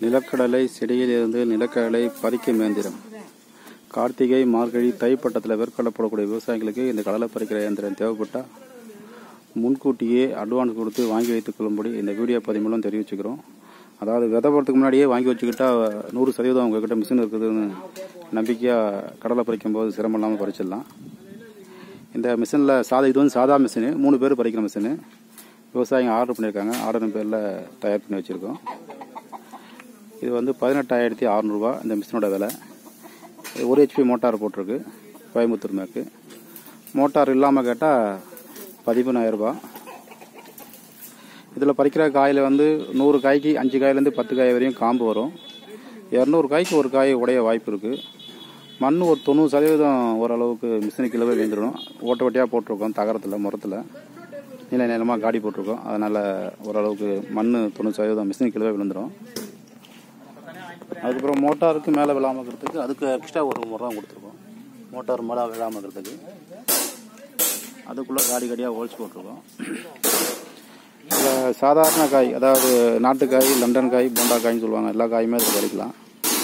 நிலக்கடலை செடியிலிருந்து நிலக்கடலை பறிக்கும் இயந்திரம். கார்த்திகை, மார்கழி, தை பட்டத்தில் வேர்க்கடலை போடக்கூடிய விவசாயிகளுக்கு இந்த கடலை பறிக்கிற இயந்திரம் தேவைப்பட்டால் முன்கூட்டியே அட்வான்ஸ் கொடுத்து வாங்கி வைத்துக் கொள்ளும்படி இந்த வீடியோ பதிவு மூலம் தெரிவிச்சுக்கிறோம். அதாவது விதை போகிறதுக்கு முன்னாடியே வாங்கி வச்சுக்கிட்டா 100% உங்ககிட்ட மிஷின் இருக்குதுன்னு நம்பிக்கையாக கடலை பறிக்கும் போது சிரமம் இல்லாமல் பறிச்சிடலாம். இந்த மிஷினில் இது வந்து சாதா மிஷினு, 3 பேர் பறிக்கிற மிஷினு. விவசாயிங்க ஆர்டர் பண்ணியிருக்காங்க. ஆர்டர் பேரில் தயார் பண்ணி வச்சுருக்கோம். இது வந்து 18,600 ரூபா இந்த மிஷினோட விலை. 1 HP மோட்டார் போட்டிருக்கு, கோயம்புத்தூர் மேற்கு. மோட்டார் இல்லாமல் கேட்டால் 13,000 ரூபா. இதில் பறிக்கிற காயில் வந்து 100 காய்க்கு 5 காயிலேருந்து 10 காய் வரையும் காம்பு வரும். 200 காய்க்கு ஒரு காய் உடைய வாய்ப்பு இருக்குது. மண் ஒரு 90% ஓரளவுக்கு மிஷினுக்கு கிலோவே விழுந்துடும். ஓட்ட ஓட்டியாக போட்டிருக்கோம், தகரத்தில் முறத்தில் நீளமாக காடி போட்டிருக்கோம். அதனால் ஓரளவுக்கு மண் 90% மிஷினுக்கு கிலோவே விழுந்துடும். அதுக்கப்புறம் மோட்டாருக்கு மேலே விழாமல் இருக்கிறதுக்கு அதுக்கு எக்ஸ்ட்ரா ஒரு முறம் கொடுத்துருக்கோம். மோட்டார் மேலே விழாமல் இருக்கிறதுக்கு அதுக்குள்ளே காடியாக ஹோல்ஸ் போட்டிருக்கோம். இதில் சாதாரண காய், அதாவது நாட்டுக்காய், லண்டன் காய், போண்டா காய்ன்னு சொல்லுவாங்க, எல்லா காயுமே இதில் பறிக்கலாம்.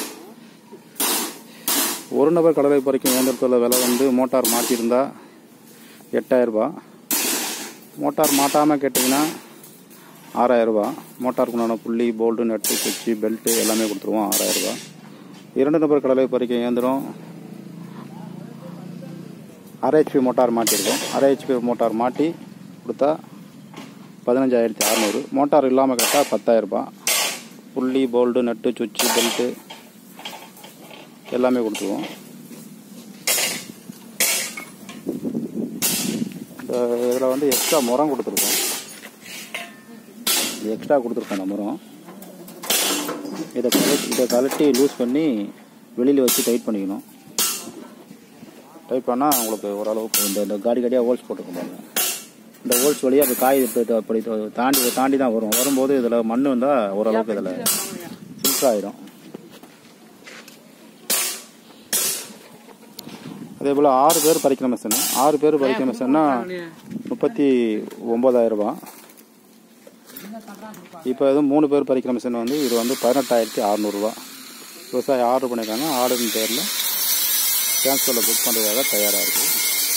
ஒரு நபர் கடலை பறிக்கும் இயந்திரத்தில் விலை வந்து மோட்டார் மாட்டியிருந்தா 8,000 ரூபா. மோட்டார் மாட்டாமல் கேட்டிங்கன்னா 6,000 ரூபா. மோட்டாருக்கு உண்டான புள்ளி, போல்டு, நட்டு, குச்சி, பெல்ட்டு எல்லாமே கொடுத்துருவோம். 6,000 ரூபா. 2 நபர் கடலை பறிக்கும் இயந்திரம் 1/2 HP மோட்டார் மாட்டியிருக்கோம். 1/2 HP மோட்டார் மாட்டி கொடுத்தா 15,600. மோட்டார் இல்லாமல் கேட்டால் 10,000 ரூபா. புள்ளி, போல்டு, நட்டு, சுச்சி, பெல்ட்டு எல்லாமே கொடுத்துருவோம். இதில் வந்து எக்ஸ்ட்ரா முறம் கொடுத்துருக்கோம். அந்த முறம் இதை கழட்டி லூஸ் பண்ணி வெளியில் வச்சு டைட் பண்ணிக்கணும். டைட் பண்ணால் உங்களுக்கு ஓரளவுக்கு இந்த காடியாக ஹோல்ஸ் போட்டுருக்கோம் பாருங்கள். இந்த ஹோல்ஸ் வழியாக அது காய் அப்படி தாண்டி தான் வரும். வரும்போது இதில் மண் வந்தால் ஓரளவுக்கு இதில் ஃபில்டர் ஆகிடும். அதே போல் 6 பேர் பறிக்கிற மிஷின். 6 பேர் பறிக்கிற மிஷின்னா 39,000 ரூபா. இப்போ எதுவும் 3 பேர் பறிக்கிற மிஷின் வந்து இது வந்து 18,600 ரூபா. விவசாயி ஆர்டர் பண்ணியிருக்காங்க. ஆர்டரின் பேரில் டிரான்ஸ்ஃபரில் புக் பண்ணுறதுக்காக தயாராக இருக்குது.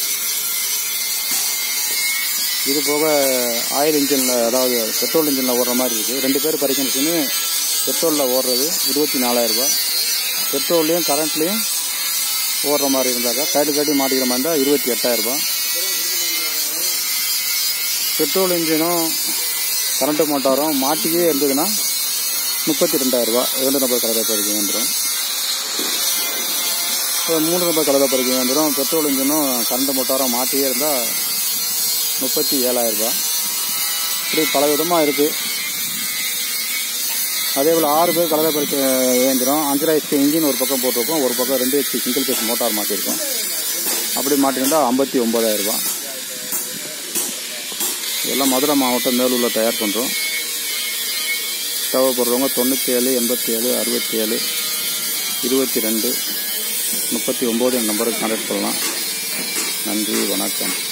இது போக ஆயில் இன்ஜினில், அதாவது பெட்ரோல் இன்ஜினில் ஓடுற மாதிரி இருக்குது. 2 பேர் பறிக்கிற மிஷினு பெட்ரோலில் ஓடுறது 24,000 ரூபா. பெட்ரோல்லையும் கரண்ட்லேயும் ஓடுற மாதிரி இருந்தாக்கா கட்டி மாட்டிக்கிற மாதிரி இருந்தால் 28,000 ரூபா. பெட்ரோல் இன்ஜினும் கரண்ட்டு மோட்டாரும் மாட்டியே இருந்ததுன்னா 32,000 ரூபா. 2 நபர் கடலை பறிக்க வந்துடும். 3 நபர் கடலை பறிக்க வந்துடும். பெட்ரோல் இன்ஜினும் கரண்ட் மோட்டாரும் மாட்டியே இருந்தால் 37,000 ரூபா. இப்படி பல விதமாக இருக்குது. அதே போல் 6 பேர் கடலை பறிக்க இயந்திரம் 5.5 HP இன்ஜின் ஒரு பக்கம் போட்டிருக்கோம், ஒரு பக்கம் 2 HP சிங்கிள் பேஸ் மோட்டார் மாட்டியிருக்கோம். அப்படி மாட்டியிருந்தால் 59,000 ரூபா. இதெல்லாம் மதுரை மாவட்டம் மேலூரில் தயார் பண்ணுறோம். தேவைப்படுறவங்க 97 87 67 22 39 நம்பருக்கு கான்டாக்ட் பண்ணலாம். நன்றி, வணக்கம்.